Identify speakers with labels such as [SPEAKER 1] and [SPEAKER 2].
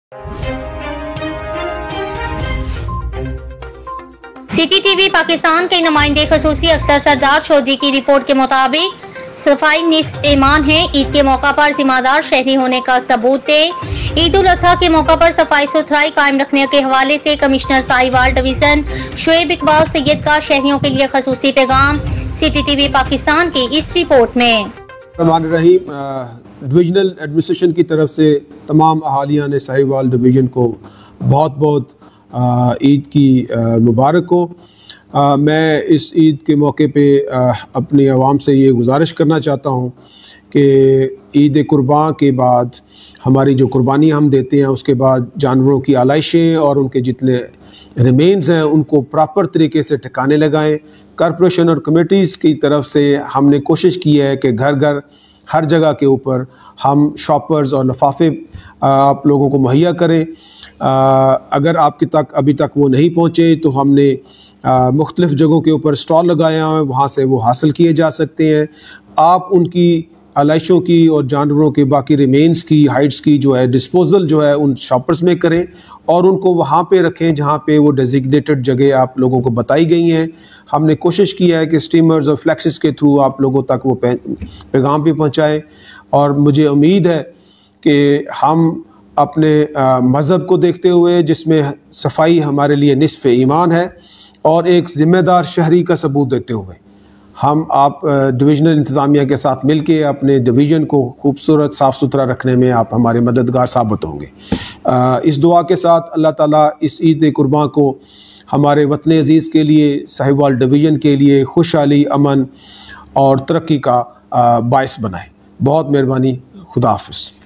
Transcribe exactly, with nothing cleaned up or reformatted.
[SPEAKER 1] City TV Pakistan के नुमाइंदे खसूसी अख्तर सरदार चौधरी की रिपोर्ट के मुताबिक सफाई निफ्स ईमान है। ईद के मौका पर जिम्मेदार शहरी होने का सबूत दे। ईद उल अजहा के मौका पर सफाई सुथराई कायम रखने के हवाले से कमिश्नर साहिवाल डिवीजन शुएब इकबाल सैयद का शहरियों के लिए खसूसी पैगाम। सिटी टीवी पाकिस्तान की इस रिपोर्ट में
[SPEAKER 2] डिविजनल एडमिनिस्ट्रेशन की तरफ से तमाम अहालिया ने साहिवाल डिवीज़न को बहुत बहुत ईद की मुबारक हो। आ, मैं इस ईद के मौके पे आ, अपनी आवाम से ये गुजारिश करना चाहता हूँ कि ईद कुर्बान के बाद हमारी जो कुर्बानी हम देते हैं उसके बाद जानवरों की आलाइशें और उनके जितने रिमेन्स हैं उनको प्रॉपर तरीके से ठिकाने लगाएं। कॉरपोरेशन और कमेटीज़ की तरफ से हमने कोशिश की है कि घर घर हर जगह के ऊपर हम शॉपर्स और लिफाफे आप लोगों को मुहैया करें। आ, अगर आपके तक अभी तक वो नहीं पहुँचे तो हमने मुख्तलिफ़ जगहों के ऊपर स्टॉल लगाया हैं, वहाँ से वो हासिल किए जा सकते हैं। आप उनकी आलाइशों की और जानवरों के बाकी रिमेन्स की हाइट्स की जो है डिस्पोजल जो है उन शॉपर्स में करें और उनको वहाँ पे रखें जहाँ पे वो डेजिग्नेटेड जगह आप लोगों को बताई गई हैं। हमने कोशिश की है कि स्टीमर्स और फ्लैक्सेस के थ्रू आप लोगों तक वो पैगाम भी पहुँचाएँ और मुझे उम्मीद है कि हम अपने मज़हब को देखते हुए जिसमें सफाई हमारे लिए निस्फ़ ईमान है और एक ज़िम्मेदार शहरी का सबूत देते हुए हम आप डिविजनल इंतज़ामिया के साथ मिलके अपने डिवीज़न को खूबसूरत साफ़ सुथरा रखने में आप हमारे मददगार साबित होंगे। इस दुआ के साथ अल्लाह ताला इस ईद कुर्बान को हमारे वतन अज़ीज़ के लिए साहिवाल डिवीज़न के लिए खुशहाली, अमन और तरक्की का बाइस बनाए। बहुत मेहरबानी। खुदा हाफ़िज़।